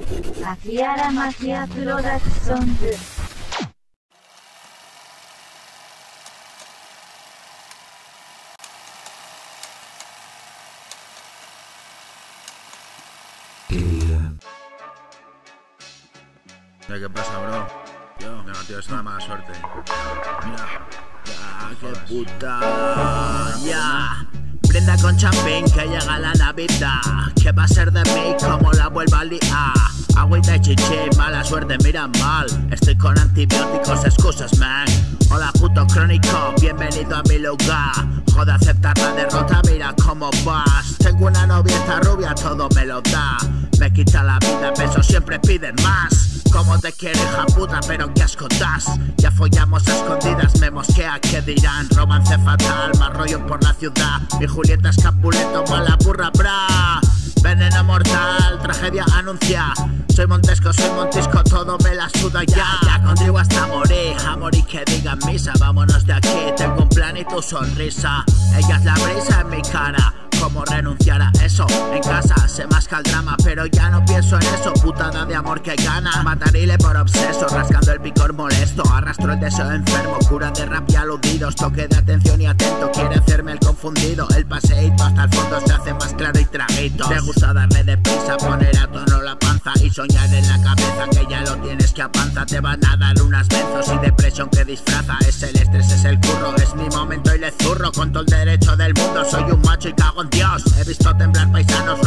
秋原町屋プロダクションズ。 ¿Qué pasa, bro? Yo, negativo, es una mala suerte. Mira, ya, qué puta. Ya. Brinda con champín que llega la Navidad. ¿Qué va a ser de mí como la vuelva a liar? Agüita y chichi, mala suerte, mira mal. Estoy con antibióticos, excusas, man. Hola puto crónico, bienvenido a mi lugar. Joder, aceptar la derrota, mira cómo vas. Tengo una novieta rubia, todo me lo da. Me quita la vida, pero siempre piden más. Como te quiero, hija puta, pero qué asco das. Ya follamos a escondidas, me mosquea, ¿qué dirán? Romance fatal, más rollo por la ciudad. Mi Julieta es Capuleto, mala burra, bra. Veneno mortal, tragedia anuncia. Soy Montesco, soy Montisco, todo me la suda ya. Ya contigo hasta morir, amor y que digan misa. Vámonos de aquí, tengo un plan y tu sonrisa. Ella es la brisa en mi cara. ¿Cómo renunciar a eso? En casa se masca el drama, pero ya no pienso en eso. Putada de amor que gana. Matarile por obseso, rascando el picor molesto. Arrastro el deseo enfermo, cura de rap y aludidos. Toque de atención y atento, quiere hacerme el confundido. El paseíto hasta el fondo se hace más claro y traguito. Te gusta darle deprisa, poner a tono la panza y soñar en la cabeza que ya lo tienes que a panza. Te van a dar unas benzos y depresión que disfraza. Es el estrés, es el curro, es mi momento y le zurro. Con todo el derecho del mundo, soy un macho y cago en Dios. He visto temblar paisanos,